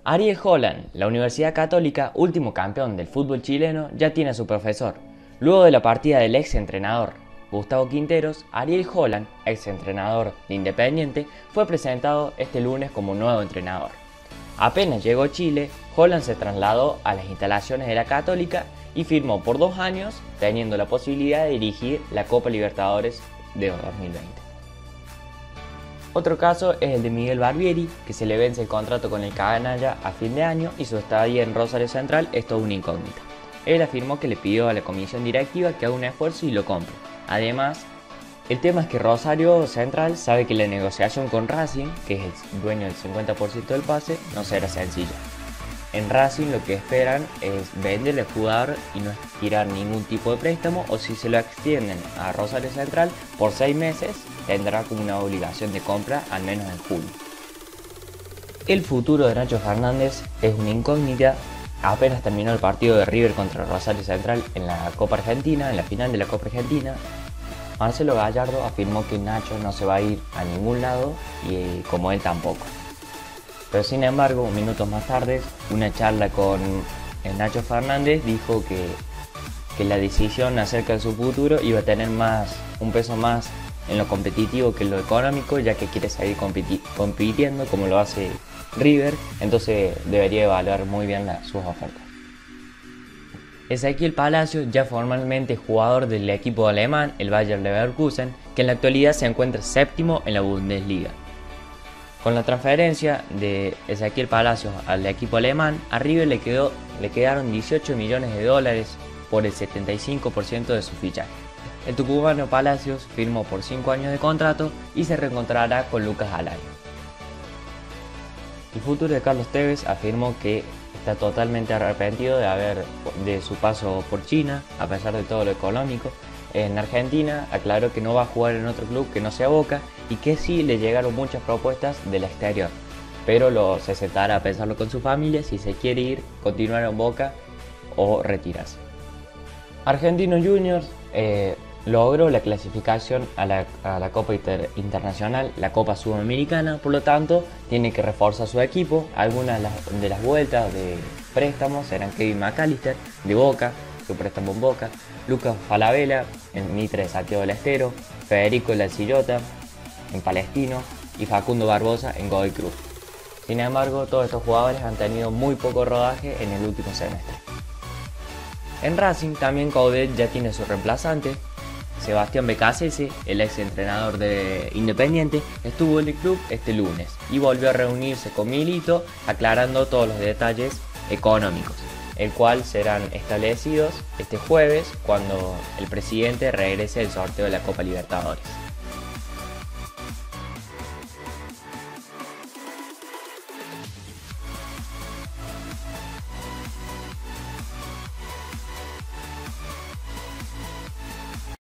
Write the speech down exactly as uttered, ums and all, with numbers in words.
Ariel Holland, la Universidad Católica, último campeón del fútbol chileno, ya tiene a su profesor. Luego de la partida del ex entrenador Gustavo Quinteros, Ariel Holland, ex entrenador de Independiente, fue presentado este lunes como nuevo entrenador. Apenas llegó a Chile, Holland se trasladó a las instalaciones de la Católica y firmó por dos años, teniendo la posibilidad de dirigir la Copa Libertadores de dos mil veinte. Otro caso es el de Miguel Barbieri, que se le vence el contrato con el canalla a fin de año y su estadía en Rosario Central es toda una incógnita. Él afirmó que le pidió a la comisión directiva que haga un esfuerzo y lo compre. Además, el tema es que Rosario Central sabe que la negociación con Racing, que es el dueño del cincuenta por ciento del pase, no será sencilla. En Racing lo que esperan es vender al jugador y no tirar ningún tipo de préstamo, o si se lo extienden a Rosario Central por seis meses, tendrá como una obligación de compra al menos en julio. El futuro de Nacho Fernández es una incógnita. Apenas terminó el partido de River contra Rosario Central en la Copa Argentina, en la final de la Copa Argentina, Marcelo Gallardo afirmó que Nacho no se va a ir a ningún lado y como él tampoco. Pero sin embargo, minutos más tarde, una charla con el Nacho Fernández dijo que, que la decisión acerca de su futuro iba a tener más, un peso más en lo competitivo que en lo económico, ya que quiere seguir compiti- compitiendo como lo hace River, entonces debería evaluar muy bien la, sus ofertas. Ezequiel Palacios, ya formalmente jugador del equipo alemán, el Bayer Leverkusen, que en la actualidad se encuentra séptimo en la Bundesliga. Con la transferencia de Ezequiel Palacios al equipo alemán, a River le, quedó, le quedaron dieciocho millones de dólares por el setenta y cinco por ciento de su fichaje. El tucumano Palacios firmó por cinco años de contrato y se reencontrará con Lucas Alario. El futuro de Carlos Tevez afirmó que está totalmente arrepentido de, haber, de su paso por China, a pesar de todo lo económico. En Argentina aclaró que no va a jugar en otro club que no sea Boca y que sí le llegaron muchas propuestas del exterior, pero lo, se sentará a pensarlo con su familia si se quiere ir, continuar en Boca o retirarse. Argentinos Juniors eh, logró la clasificación a la, a la Copa Inter, Internacional, la Copa Sudamericana, por lo tanto tiene que reforzar su equipo. Algunas de las, de las vueltas de préstamos serán Kevin McAllister de Boca, su préstamo en Boca, Lucas Falabella en Mitre de Santiago del Estero, Federico Lancillota en Palestino y Facundo Barbosa en Godoy Cruz. Sin embargo, todos estos jugadores han tenido muy poco rodaje en el último semestre. En Racing también Coudet ya tiene su reemplazante. Sebastián Becasese, el ex entrenador de Independiente, estuvo en el club este lunes y volvió a reunirse con Milito aclarando todos los detalles económicos, el cual serán establecidos este jueves cuando el presidente regrese del sorteo de la Copa Libertadores.